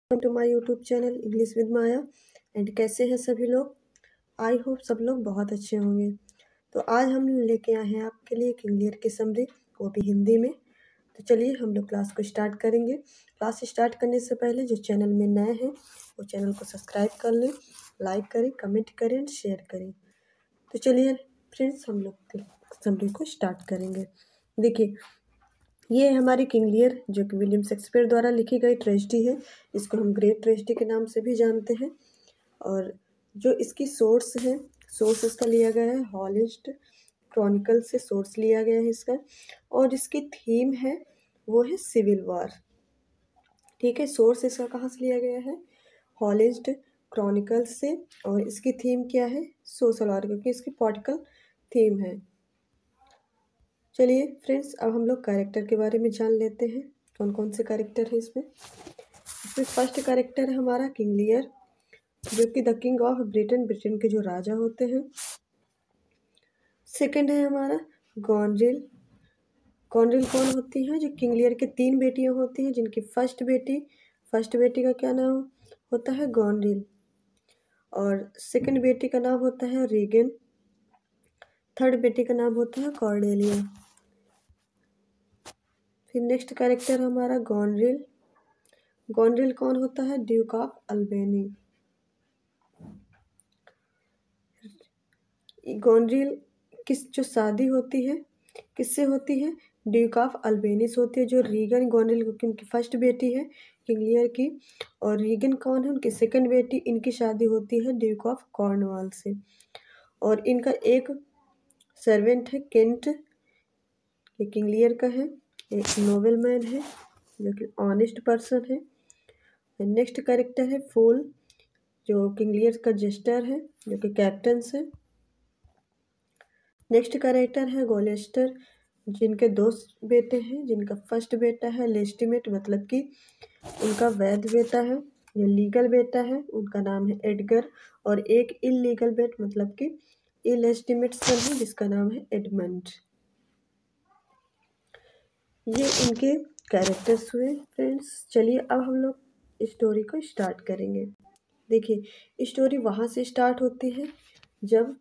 Welcome to my YouTube channel English with Maya. And कैसे हैं सभी लोग। आई होप सब लोग बहुत अच्छे होंगे। तो आज हम लेके आए हैं आपके लिए क्लियर की समरी, वो भी हिंदी में। तो चलिए हम लोग क्लास को स्टार्ट करेंगे। क्लास स्टार्ट करने से पहले जो चैनल में नए हैं वो चैनल को सब्सक्राइब कर लें, लाइक करें, कमेंट करें एंड शेयर करें। तो चलिए फ्रेंड्स हम लोग समरी को स्टार्ट करेंगे। देखिए, ये हमारी किंग लियर जो कि विलियम शेक्सपियर द्वारा लिखी गई ट्रेजेडी है। इसको हम ग्रेट ट्रेजेडी के नाम से भी जानते हैं। और जो इसकी सोर्स है, सोर्स इसका लिया गया है हॉलिस्ट क्रॉनिकल से सोर्स लिया गया है इसका। और इसकी थीम है वो है सिविल वॉर। ठीक है, सोर्स इसका कहाँ से लिया गया है? हॉलिस्ट क्रॉनिकल से। और इसकी थीम क्या है? सोशल वॉर, क्योंकि इसकी पॉलिटिकल थीम है। चलिए फ्रेंड्स, अब हम लोग कैरेक्टर के बारे में जान लेते हैं। कौन कौन से कैरेक्टर है इसमें फर्स्ट कैरेक्टर है हमारा किंग लियर, जो कि the king of Britain, Britain के जो राजा होते हैं। सेकंड है हमारा गॉनरिल। गॉनरिल कौन होती है? जो किंग लियर के 3 बेटियां होती हैं, जिनकी फर्स्ट बेटी का क्या नाम होता है? गॉनरिल। और सेकंड बेटी का नाम होता है रीगन। थर्ड बेटी का नाम होता है कॉर्डेलिया। फिर नेक्स्ट कैरेक्टर हमारा गॉनरिल। गॉनरिल कौन होता है? Duke of Albany. गॉनरिल जो शादी होती है किससे होती है? ड्यूक ऑफ अल्बेनी से होती है। जो रीगन गॉनरिल उनकी फर्स्ट बेटी है किंग लियर की, और रीगन कौन है? उनकी सेकंड बेटी। इनकी शादी होती है ड्यूक ऑफ कॉर्नवाल से। और इनका एक सर्वेंट है केंट, ये किंग लियर का है, एक नोबल मैन है जो कि ऑनेस्ट पर्सन है। नेक्स्ट कैरेक्टर है फूल, जो किंग लियर का जेस्टर है, जो कि कैप्टन है। नेक्स्ट कैरेक्टर है गोलेस्टर, जिनके 2 बेटे हैं। जिनका फर्स्ट बेटा है लेस्टिमेट, मतलब कि उनका वैध बेटा है, जो लीगल बेटा है, उनका नाम है एडगर। और एक इलीगल बेट, मतलब कि इलेस्टिमेट सन है, जिसका नाम है एडमंड। ये इनके कैरेक्टर्स हुए फ्रेंड्स। चलिए अब हम लोग स्टोरी को स्टार्ट करेंगे। देखिए, स्टोरी वहाँ से स्टार्ट होती है जब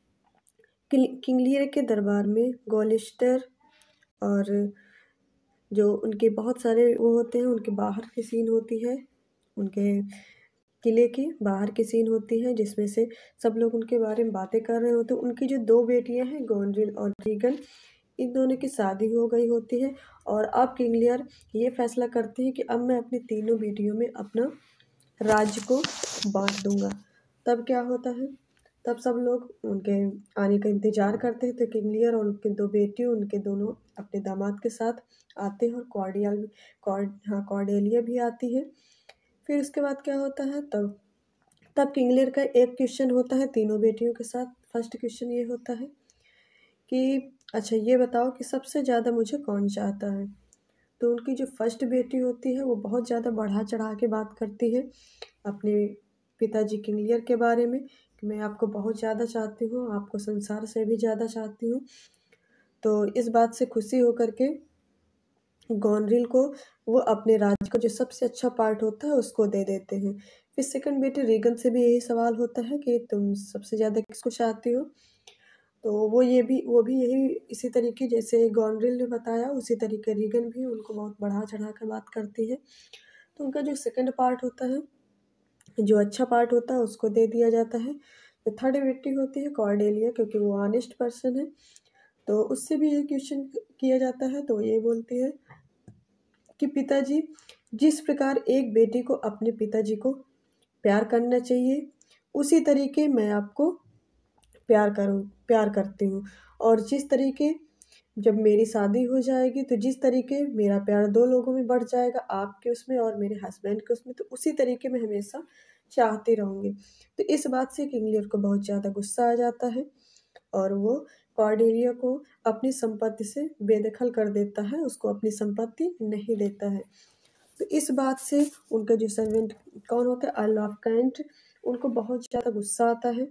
किंग लियर के दरबार में गोलेस्टर और जो उनके बहुत सारे वो होते हैं, उनके बाहर की सीन होती है, उनके किले की बाहर की सीन होती है, जिसमें से सब लोग उनके बारे में बातें कर रहे होते हैं। उनकी जो 2 बेटियां हैं गॉनरिल और रीगन, इन दोनों की शादी हो गई होती है। और अब किंग लियर ये फैसला करते हैं कि अब मैं अपनी तीनों बेटियों में अपना राज्य को बांट दूंगा। तब क्या होता है? तब सब लोग उनके आने का इंतजार करते हैं। तो किंग लियर और उनके 2 बेटियों, उनके दोनों अपने दामाद के साथ आते हैं। और कॉर्डेलिया भी आती है। फिर उसके बाद क्या होता है? तब किंग लियर का एक क्वेश्चन होता है तीनों बेटियों के साथ। फर्स्ट क्वेश्चन ये होता है कि अच्छा ये बताओ कि सबसे ज़्यादा मुझे कौन चाहता है। तो उनकी जो फर्स्ट बेटी होती है वो बहुत ज़्यादा बढ़ा चढ़ा के बात करती है अपने पिताजी किंग लियर के बारे में, कि मैं आपको बहुत ज़्यादा चाहती हूँ, आपको संसार से भी ज़्यादा चाहती हूँ। तो इस बात से खुशी होकर के गॉनरिल को वो अपने राज्य का जो सबसे अच्छा पार्ट होता है उसको दे देते हैं। फिर सेकंड बेटे रीगन से भी यही सवाल होता है कि तुम सबसे ज़्यादा किसको चाहती हो। तो वो भी यही इसी तरीके जैसे गॉनरिल ने बताया, उसी तरीके रीगन भी उनको बहुत बढ़ा चढ़ा कर बात करती है। तो उनका जो सेकंड पार्ट होता है, जो अच्छा पार्ट होता है, उसको दे दिया जाता है। तो थर्ड बेटी होती है कॉर्डेलिया, क्योंकि वो ऑनेस्ट पर्सन है। तो उससे भी ये क्वेश्चन किया जाता है। तो ये बोलती है कि पिताजी, जिस प्रकार एक बेटी को अपने पिताजी को प्यार करना चाहिए, उसी तरीके मैं आपको प्यार करती हूँ। और जिस तरीके जब मेरी शादी हो जाएगी, तो जिस तरीके मेरा प्यार 2 लोगों में बढ़ जाएगा, आपके उसमें और मेरे हस्बैंड के उसमें, तो उसी तरीके मैं हमेशा चाहती रहूँगी। तो इस बात से किंग लियर को बहुत ज़्यादा गुस्सा आ जाता है और वो कॉर्डेलिया को अपनी संपत्ति से बेदखल कर देता है, उसको अपनी संपत्ति नहीं देता है। तो इस बात से उनका जो सर्वेंट कौन होता है, अर्ल ऑफ कैंट, उनको बहुत ज़्यादा गुस्सा आता है।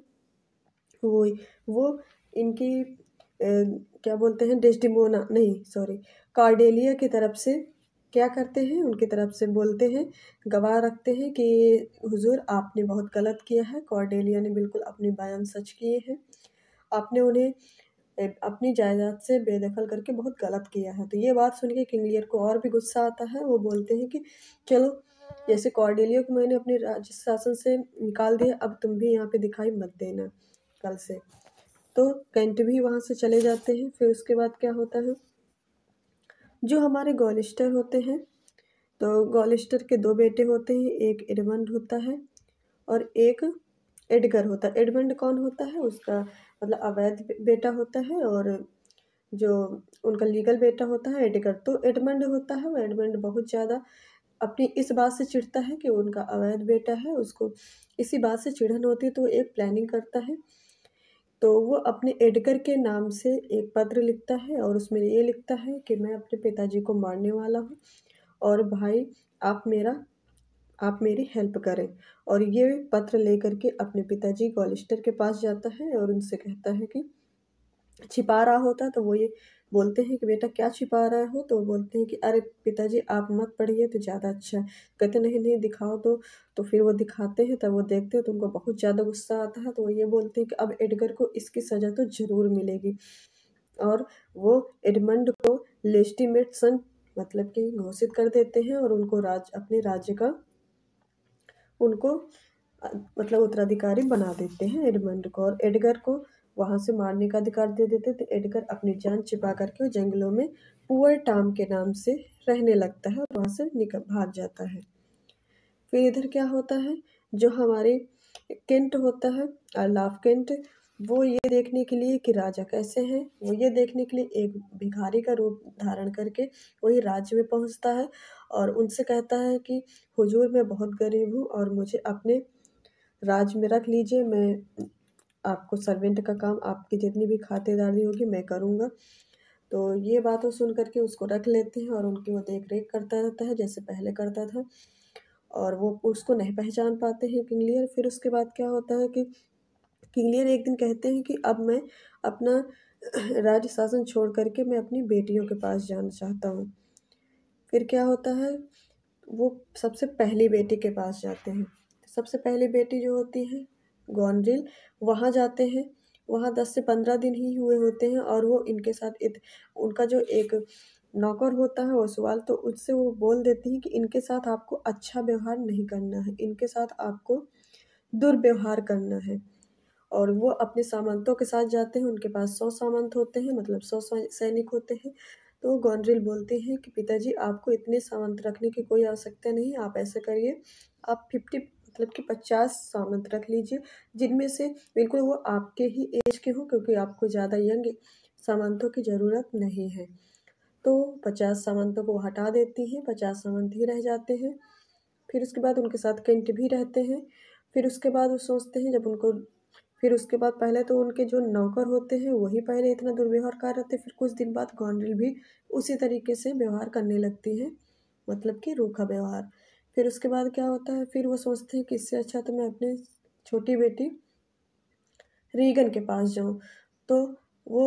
वो इनकी क्या बोलते हैं, डेस्टिमोना नहीं सॉरी कॉर्डेलिया की तरफ से क्या करते हैं, उनकी तरफ से बोलते हैं, गवाह रखते हैं कि हुजूर आपने बहुत गलत किया है, कॉर्डेलिया ने बिल्कुल अपनी बयान सच किए हैं, आपने उन्हें अपनी जायदाद से बेदखल करके बहुत गलत किया है। तो ये बात सुन के किंग लियर को और भी गुस्सा आता है। वो बोलते हैं कि चलो, जैसे कॉर्डेलिया को मैंने अपने राज्य शासन से निकाल दिया, अब तुम भी यहाँ पे दिखाई मत देना कल से। तो कैंट भी वहाँ से चले जाते हैं। फिर उसके बाद क्या होता है, जो हमारे गॉलिस्टर होते हैं, तो गॉलिस्टर के 2 बेटे होते हैं, एक एडमंड होता है और एक एडगर होता है। एडमंड कौन होता है, उसका मतलब अवैध बेटा होता है, और जो उनका लीगल बेटा होता है एडगर। तो एडमंड होता है, वो एडमंड बहुत ज़्यादा अपनी इस बात से चिढ़ता है कि उनका अवैध बेटा है, उसको इसी बात से चिढ़न होती है। तो एक प्लानिंग करता है, तो वो अपने एडगर के नाम से एक पत्र लिखता है और उसमें ये लिखता है कि मैं अपने पिताजी को मारने वाला हूँ और भाई आप मेरी हेल्प करें। और ये पत्र लेकर के अपने पिताजी गॉलिस्टर के पास जाता है और उनसे कहता है कि छिपा रहा होता। तो वो ये बोलते हैं कि बेटा क्या छिपा रहे हो, तो वो बोलते हैं कि अरे पिताजी आप मत पढ़िए तो ज़्यादा अच्छा है। कहते नहीं नहीं दिखाओ। तो फिर वो दिखाते हैं, तब वो देखते हैं तो उनको बहुत ज़्यादा गुस्सा आता है। तो वो ये बोलते हैं कि अब एडगर को इसकी सज़ा तो ज़रूर मिलेगी। और वो एडमंड को लेजिटिमेट सन मतलब कि घोषित कर देते हैं और उनको अपने राज्य का उनको मतलब उत्तराधिकारी बना देते हैं एडमंड को, और एडगर को वहाँ से मारने का अधिकार दे देते। तो एडगर अपनी जान छिपा करके जंगलों में पुअर टाम के नाम से रहने लगता है और वहाँ से भाग जाता है। फिर इधर क्या होता है, जो हमारे केंट होता है, अर्लाफ केंट, वो ये देखने के लिए कि राजा कैसे हैं, वो ये देखने के लिए एक भिखारी का रूप धारण करके वही राज्य में पहुंचता है और उनसे कहता है कि हुजूर मैं बहुत गरीब हूँ और मुझे अपने राज में रख लीजिए, मैं आपको सर्वेंट का काम, आपकी जितनी भी खातिरदारी होगी मैं करूँगा। तो ये बातों सुन करके उसको रख लेते हैं और उनकी वो देख रेख करता रहता है जैसे पहले करता था, और वो उसको नहीं पहचान पाते हैं किंग लियर। फिर उसके बाद क्या होता है कि किंग लियर एक दिन कहते हैं कि अब मैं अपना राज्य शासन छोड़ करके मैं अपनी बेटियों के पास जाना चाहता हूँ। फिर क्या होता है, वो सबसे पहली बेटी के पास जाते हैं। सबसे पहली बेटी जो होती है गॉनड्रिल, वहाँ जाते हैं। वहाँ 10 से 15 दिन ही हुए होते हैं और वो इनके साथ उनका जो एक नौकर होता है ओसवाल, तो उससे वो बोल देती हैं कि इनके साथ आपको अच्छा व्यवहार नहीं करना है, इनके साथ आपको दुर्व्यवहार करना है। और वो अपने सामंतों के साथ जाते हैं, उनके पास 100 सामंत होते हैं, मतलब 100 सैनिक होते हैं। तो गॉनड्रिल बोलते हैं कि पिताजी आपको इतने सामंत रखने की कोई आवश्यकता नहीं, आप ऐसा करिए, आप 50 मतलब कि 50 सामंत रख लीजिए, जिनमें से बिल्कुल वो आपके ही एज के हों, क्योंकि आपको ज़्यादा यंग सामंतों की ज़रूरत नहीं है। तो 50 सामंतों को हटा देती हैं, 50 सामंत ही रह जाते हैं। फिर उसके बाद उनके साथ केंट भी रहते हैं। फिर उसके बाद वो सोचते हैं जब उनको फिर उसके बाद पहले तो उनके जो नौकर होते हैं वही पहले इतना दुर्व्यवहार कर रहे थे, फिर कुछ दिन बाद गॉनड्रिल भी उसी तरीके से व्यवहार करने लगती है, मतलब कि रूखा व्यवहार। फिर उसके बाद क्या होता है, फिर वो सोचते हैं कि इससे अच्छा तो मैं अपनी छोटी बेटी रीगन के पास जाऊँ। तो वो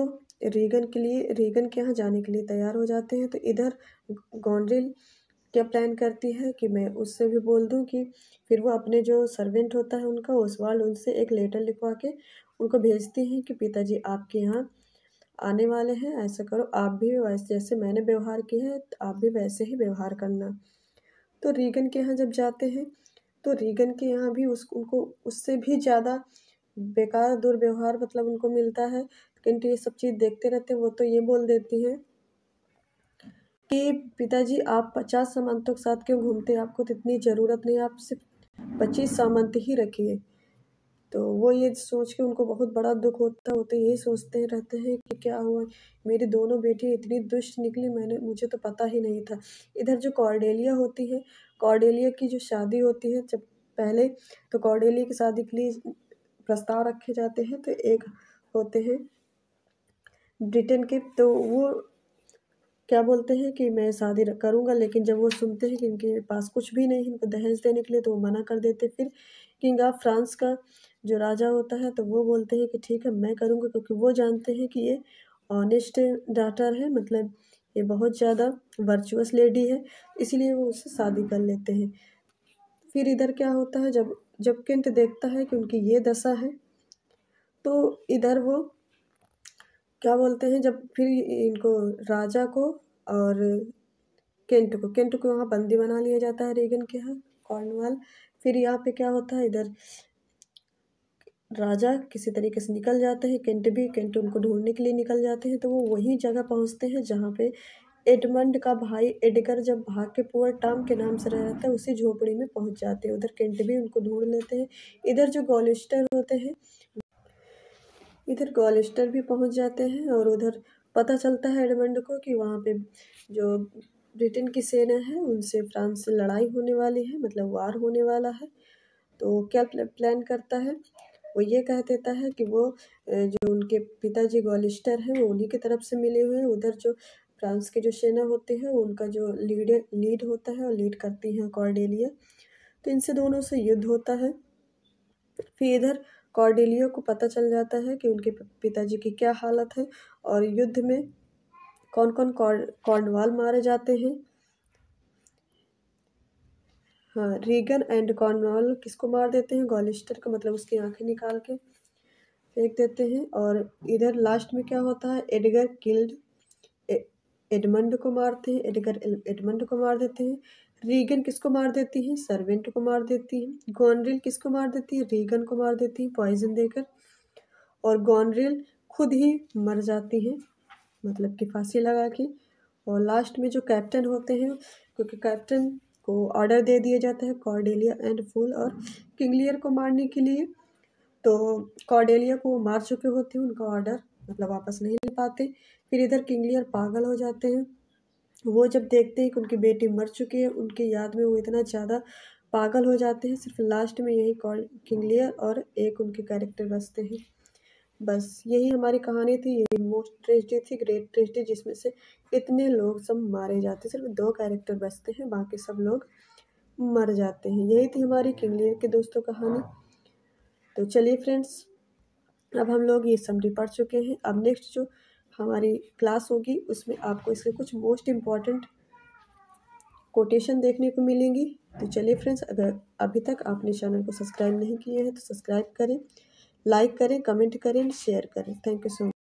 रीगन के यहाँ जाने के लिए तैयार हो जाते हैं। तो इधर गॉनड्रिल क्या प्लान करती है कि मैं उससे भी बोल दूँ कि फिर वो अपने जो सर्वेंट होता है उनका ओसवाल्ड, उनसे एक लेटर लिखवा के उनको भेजती हैं कि पिताजी आपके यहाँ आने वाले हैं, ऐसा करो आप भी वैसे जैसे मैंने व्यवहार किया है तो आप भी वैसे ही व्यवहार करना। तो रीगन के यहाँ जब जाते हैं तो रीगन के यहाँ भी उनको उससे भी ज़्यादा बेकार दुर्व्यवहार मतलब उनको मिलता है। लेकिन ये सब चीज़ देखते रहते हैं, वो तो ये बोल देती हैं कि पिताजी आप 50 सामंतों के साथ क्यों घूमते हैं, आपको तो इतनी ज़रूरत नहीं, आप सिर्फ 25 सामंत ही रखिए। तो वो ये सोच के उनको बहुत बड़ा दुख होता है, वो तो यही सोचते रहते हैं कि क्या हुआ, मेरी दोनों बेटियाँ इतनी दुष्ट निकली, मुझे तो पता ही नहीं था। इधर जो कॉर्डेलिया होती है, कॉर्डेलिया की जो शादी होती है जब पहले, तो कॉर्डेलिया की शादी के लिए प्रस्ताव रखे जाते हैं। तो एक होते हैं ब्रिटेन के, तो वो क्या बोलते हैं कि मैं शादी करूँगा, लेकिन जब वो सुनते हैं कि इनके पास कुछ भी नहीं इनको दहेज देने के लिए, तो वो मना कर देते। फिर किंग ऑफ फ्रांस का जो राजा होता है तो वो बोलते हैं कि ठीक है मैं करूँगा, क्योंकि वो जानते हैं कि ये ऑनेस्ट डॉटर है, मतलब ये बहुत ज़्यादा वर्चुअस लेडी है, इसलिए वो उससे शादी कर लेते हैं। फिर इधर क्या होता है, जब जब केंट देखता है कि उनकी ये दशा है, तो इधर वो क्या बोलते हैं, जब फिर इनको राजा को और केंट को वहाँ बंदी बना लिया जाता है रीगन के यहाँ कॉर्नवाल। फिर यहाँ पे क्या होता है, इधर राजा किसी तरीके से निकल जाते हैं, केंट उनको ढूंढने के लिए निकल जाते हैं। तो वो वही जगह पहुँचते हैं जहाँ पे एडमंड का भाई एडगर जब भाग के पुअर टॉम के नाम से रहता है, उसी झोपड़ी में पहुँच जाते हैं। उधर केंट भी उनको ढूंढ लेते हैं। इधर जो गॉलिस्टर होते हैं, इधर गॉलिस्टर भी पहुँच जाते हैं और उधर पता चलता है एडमंड को कि वहाँ पे जो ब्रिटेन की सेना है उनसे फ्रांस से लड़ाई होने वाली है, मतलब वार होने वाला है। तो क्या प्लान करता है, वो ये कह देता है कि वो जो उनके पिताजी गॉलिस्टर हैं वो उन्हीं की तरफ से मिले हुए हैं। उधर जो फ्रांस की जो सेना होती है उनका जो लीड होता है और लीड करती हैं कॉर्डेलिया। तो इनसे दोनों से युद्ध होता है। फिर इधर कॉर्डेलिया को पता चल जाता है कि उनके पिताजी की क्या हालत है और युद्ध में कौन कौन कॉर्नवाल मारे जाते हैं। हाँ, रीगन एंड कॉर्नवाल किसको मार देते हैं, गॉलिस्टर को, मतलब उसकी आंखें निकाल के फेंक देते हैं। और इधर लास्ट में क्या होता है, एडगर किल्ड एडमंड को मारते हैं, एडमंड को मार देते हैं। रीगन किसको मार देती है, सर्वेंट को मार देती है। गॉनरिल किसको मार देती है, रीगन को मार देती है पॉइजन देकर। और गॉनरिल खुद ही मर जाती है, मतलब कि फांसी लगा के। और लास्ट में जो कैप्टन होते हैं, क्योंकि कैप्टन को ऑर्डर दे दिया जाता है कॉर्डेलिया एंड फूल और किंगलियर को मारने के लिए। तो कॉर्डेलिया को वो मार चुके होते हैं, उनका ऑर्डर मतलब वापस नहीं ले पाते। फिर इधर किंगलियर पागल हो जाते हैं। वो जब देखते हैं कि उनकी बेटी मर चुकी है, उनकी याद में वो इतना ज़्यादा पागल हो जाते हैं। सिर्फ लास्ट में यही किंगलियर और एक उनके कैरेक्टर बचते हैं। बस यही हमारी कहानी थी। यही मोस्ट ट्रेजिडी थी, ग्रेट ट्रेजिडी, जिसमें से इतने लोग सब मारे जाते हैं, सिर्फ 2 कैरेक्टर बचते हैं, बाकी सब लोग मर जाते हैं। यही थी हमारी किंगलियर के दोस्तों कहानी। तो चलिए फ्रेंड्स, अब हम लोग ये समरी पढ़ चुके हैं। अब नेक्स्ट जो हमारी क्लास होगी उसमें आपको इसके कुछ मोस्ट इम्पॉर्टेंट कोटेशन देखने को मिलेंगी। तो चलिए फ्रेंड्स, अगर अभी तक आपने चैनल को सब्सक्राइब नहीं किए हैं तो सब्सक्राइब करें, लाइक करें, कमेंट करें, शेयर करें। Thank you so much.